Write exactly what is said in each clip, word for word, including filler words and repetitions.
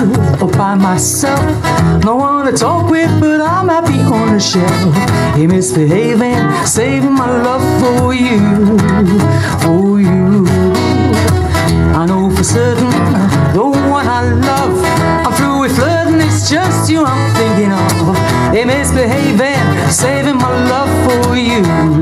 all by myself. No one to talk with, but I'm happy on the shelf. Hey, misbehaving, saving my love for you, for you. I know for certain, the one I love, I'm through with flirting, it's just you I'm thinking of. Hey, misbehaving, saving my love for you.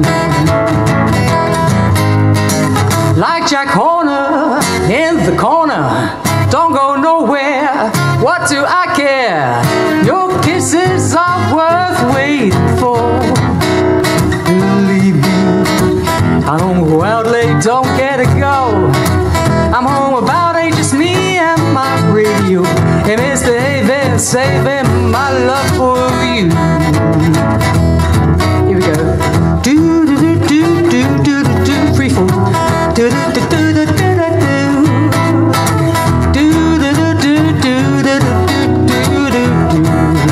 Like Jack Horner in the corner, don't go nowhere, what do I care? Your kisses are worth waiting for. Believe me, I don't go out late, don't get to go. I'm home about eight, just me and my radio. And misbehaving, saving my love for you. Here we go. Do do do do do do do do. Free fall. Do do do do do do do do. Do do do do do do do do do do.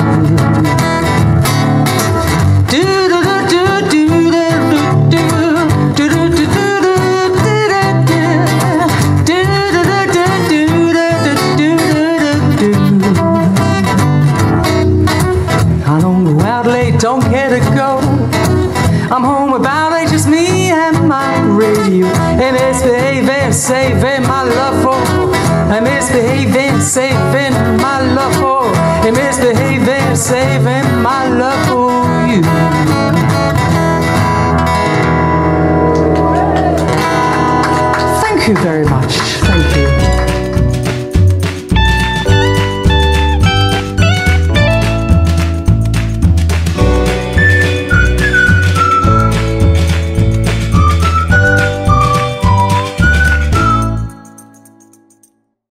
Do do do do do do do do do do. Don't care to go. I'm home about eight, just me and my radio. And misbehaving, saving my love for. And misbehaving, saving my love for. And misbehaving, saving my love for you. Thank you very much.